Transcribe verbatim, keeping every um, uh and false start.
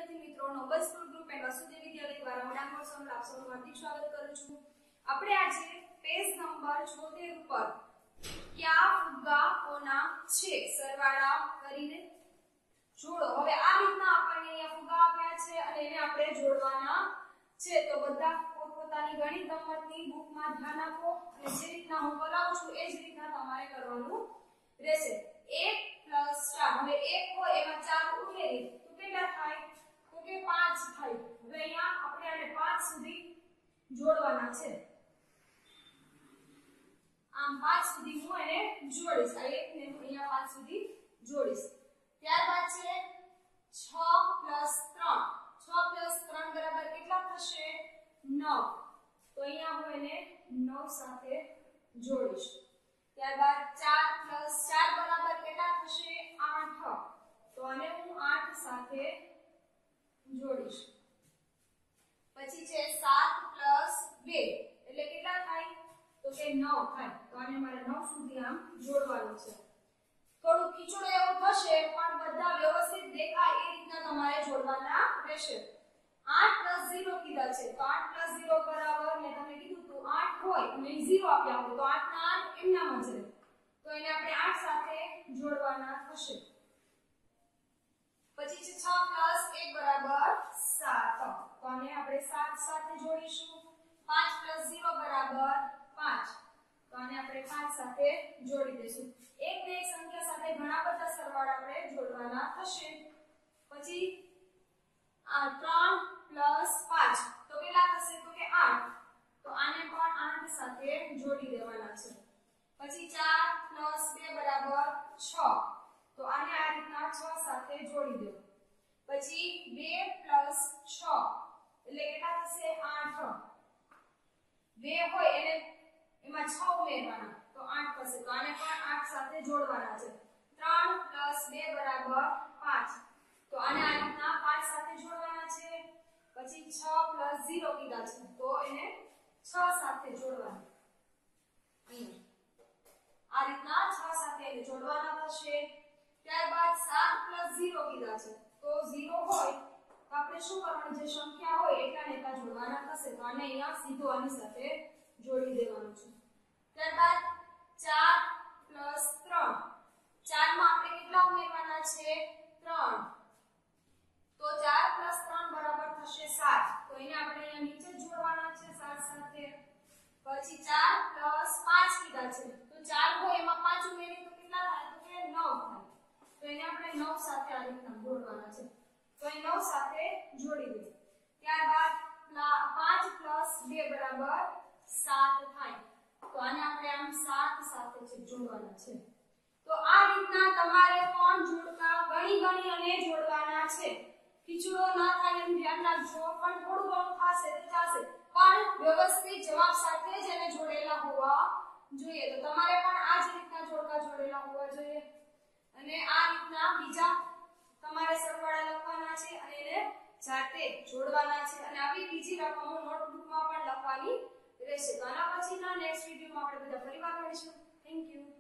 વિદ્યાર્થી મિત્રો Noble school group and Vasudev Vidyalaya દ્વારા હું ડાંગર સોનલ આપ સૌનું હાર્દિક સ્વાગત કરું છું। આપણે આજે પેજ નંબર છોતેર ઉપર ક્યા ફુગ્ગાઓના છે સરવાળા કરીને જોડો। હવે આ રીતના આપણને અહીંયા ફુગ્ગા આપ્યા છે અને એને આપણે જોડવાના છે। તો બધા પોતપોતાની ગણિત ગમતની બુકમાં ધ્યાન આપો અને જે રીતના હું કરાવું છું એ જ રીતના તમારે કરવાનું રહેશે। એક પ્લસ ચાર, હવે એક હોય એમાં ચાર ઉમેરી તો કેટલા થાય? તો કે પાંચ થાય। હવે અહીંયા આપણે આને પાંચ સુધી જોડવાના છે। આમ પાંચ સુધી હું એને જોડીશ, આ એક ને હું અહીંયા પાંચ સુધી જોડીશ। ત્યારબાદ છે છ પ્લસ ત્રણ, છ પ્લસ ત્રણ બરાબર કેટલા થશે? નવ। તો અહીંયા હું એને નવ સાથે જોડીશ। ત્યારબાદ ચાર પ્લસ ચાર બરાબર કેટલા થશે? આઠ। તો આને હું આઠ સાથે જોડીશ। પછી છે સાત પ્લસ બે એટલે કેટલા થાય? તો કે નવ થાય। તો આને મારે નવ સુધી આમ જોડવાનું છે। થોડું ખીચડું એવું થશે પણ બધા વ્યવસ્થિત દેખાય એ રીતના તમારે જોડવાના રહેશે। આઠ પ્લસ ઝીરો કીધા છે તો આઠ પ્લસ ઝીરો બરાબર મેં તમને કીધું તો આઠ હોય અને ઝીરો આપ્યા હોય તો આઠ ના આઠ એમનામ જ રહે। તો એને આપણે આઠ સાથે જોડવાના થશે। પછી છે છ પ્લસ એક બરાબર સાત, તો આને આપણે સાત સાથે જોડીશું। પાંચ પ્લસ ઝીરો બરાબર પાંચ, તો આને આપણે પાંચ સાથે જોડી દઈશું। એક ને એક સંખ્યા સાથે ઘણા બધા સરવાળા આપણે જોડવાના થશે। પછી આ ત્રણ પ્લસ પાંચ તો કેટલા થશે? તો કે આઠ, તો આને પણ આઠ સાથે જોડી દેવાના છે। પછી ચાર પ્લસ બે બરાબર છ, તો આને આ રીતના છ સાથે જોડી દો। પછી બે પ્લસ છ એટલે કેટલા થશે? આઠ। બે હોય એને એમાં છ ઉમેરવાના તો આઠ થશે, તો આને પણ આઠ સાથે જોડવાના છે। ત્રણ પ્લસ બે બરાબર પાંચ, તો આને આ રીતના પાંચ સાથે જોડવાના છે। પછી છ પ્લસ ઝીરો કીધા છે તો એને છ સાથે જોડવાના। અહીં આ રીતના છ સાથે એને જોડવાના થશે। ત્યારબાદ સાત પ્લસ ઝીરો કીધા છે તો ઝીરો હોય તો આપણે શું કરવાનું? જે સંખ્યા હોય એટલા ને એટલા જોડવાના થશે, તો આને અહીંયા સીધું આની સાથે જોડી દેવાનું છે। ત્યારબાદ ચાર પ્લસ ત્રણ, ચાર માં આપણે કેટલા ઉમેરવાના છે? ત્રણ, તો ચાર પ્લસ ત્રણ બરાબર થશે સાત, તો એને આપણે અહીંયા નીચે જોડવાના છે સાત સાથે। પછી ચાર પ્લસ પાંચ કીધા છે તો ચાર હોય એમાં પાંચ ઉમેરીએ તો કેટલા થાય? તો કે નવ થાય, તો એને આપણે નવ સાથે આ રીતના જોડવાના છે। તો એ નવ સાથે જોડી દો। ત્યારબાદ પાંચ પ્લસ બે બરાબર સાત થાય, તો આને આપણે આમ સાત સાથે જોડવાના છે। તો આ રીતના તમારે પણ જોડકા ગણી ગણી અને જોડવાના છે। ખીચડો ના થાય એમ ધ્યાન રાખજો, પણ થોડું ઘણું થશે તો ચાલશે, પણ વ્યવસ્થિત જવાબ સાથે જ એને જોડેલા હોવા જોઈએ। તો તમારે પણ આ જ રીતના જોડકા જોડેલા હોવા જોઈએ અને આ રીતના બીજા તમારે સરવાળા લખવાના છે અને એને જાતે જોડવાના છે અને આવી બીજી રકમો નોટબુકમાં પણ લખવાની રહેશે। તો આના પછીના નેક્સ્ટ વિડિયોમાં આપણે બધા ફરીવાર મળીશું। Thank you.